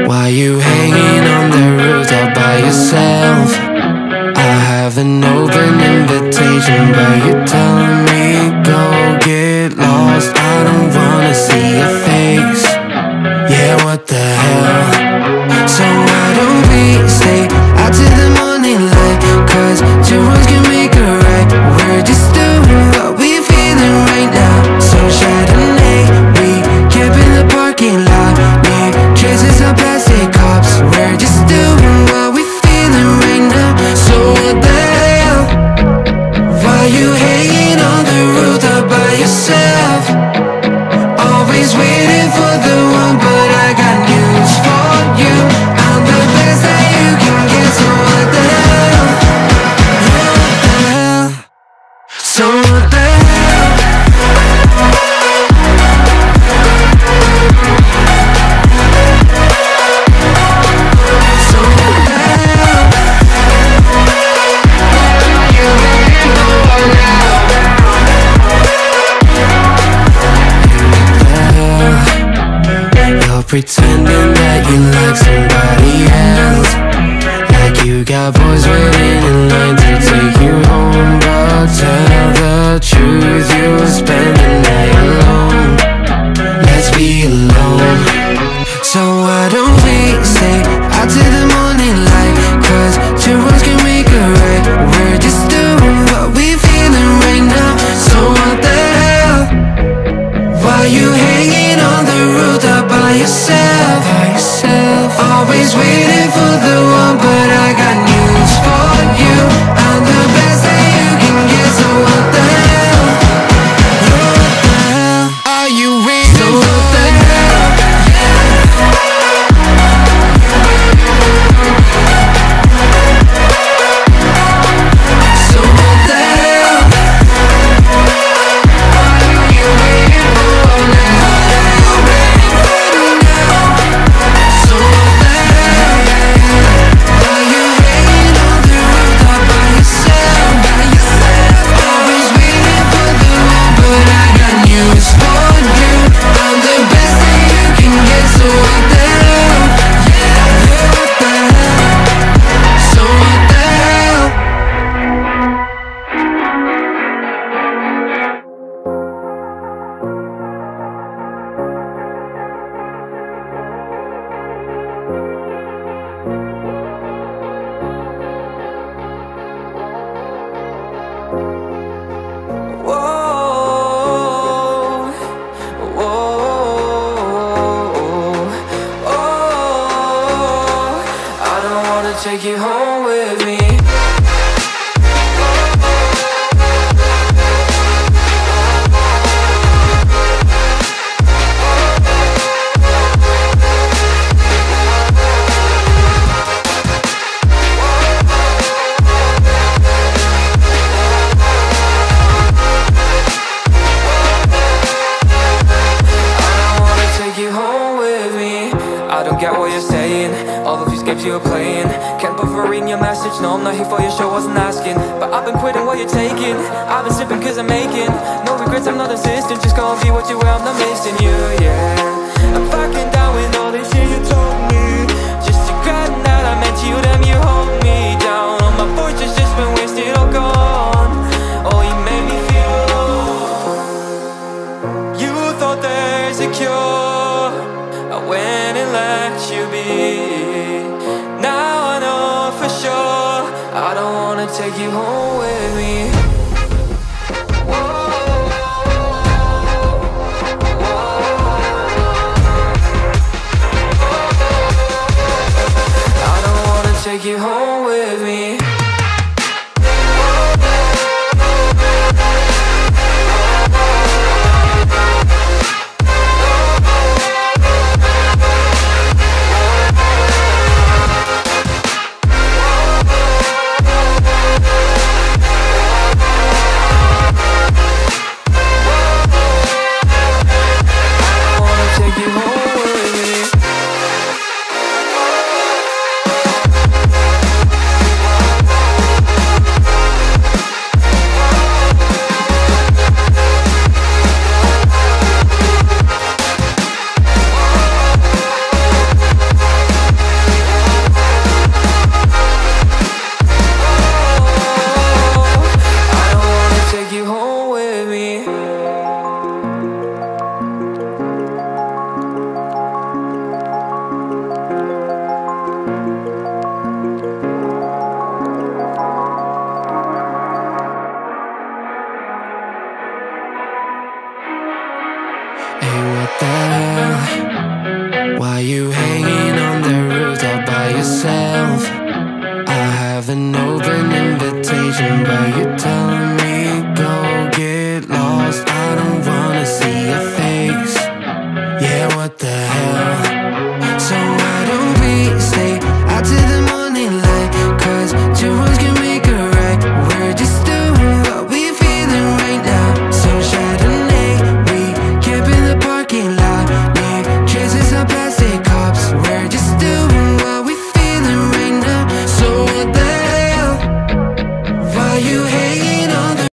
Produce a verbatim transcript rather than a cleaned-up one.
Why you hanging on the roof all by yourself? I have an open invitation, but you're telling me go get lost. I don't wanna see your face. Yeah, what the hell? So why don't we stay out till the morning light? Cause two wrongs can make a right. We're just doing what we're feeling right now. So Chardonnay, we camp in the parking lot near traces of plastic cups. We're just doing what we're feeling right now. So what the hell? Why you hanging on the roof all by yourself? Always waiting for the one, but I got news for you. I'm the best that you can get, so what the hell? What the hell? So what the hell? So what the hell? You waiting for now? You're pretending that you like somebody else, like you got boys waiting in line to take you home. But tell the truth, you spend the night alone. Let's be alone. So why don't we stay out till the morning light? Cause two wrongs can make a right. We're just doing what we're feeling right now. So what the hell? Why you hanging on the roof all by yourself? By yourself. Always waiting for the one, but I got news for you. I'm the best that you can get, so what the hell? What the hell? Are you waiting so for? What the hell? So what the hell? What are you waiting for now? So what the hell? Are you hanging on the roof all by yourself? By yourself. Always waiting for the one, but I got news for you. I'm the best that you can get, so what the hell? Yeah, what the hell? So what the hell? Whoa, whoa, oh, I don't wanna take you home with me. I don't get what you're saying, all of these games you're playing. Can't bother reading your message, no I'm not here for your show, wasn't asking. But I've been quitting what you're taking, I've been sipping cause I'm making no regrets, I'm not assistant, just gonna be what you were, I'm not missing you, yeah. I'm fucking down with all this shit you told me, just to regret that I met you, damn you hold me down. All my fortune's just been wasted, all gone. Oh, you made me feel low. You thought there's a cure, I went and let you be. Now I know for sure I don't wanna take you home with me. Whoa, I don't wanna take you home with me. invitation, but you tell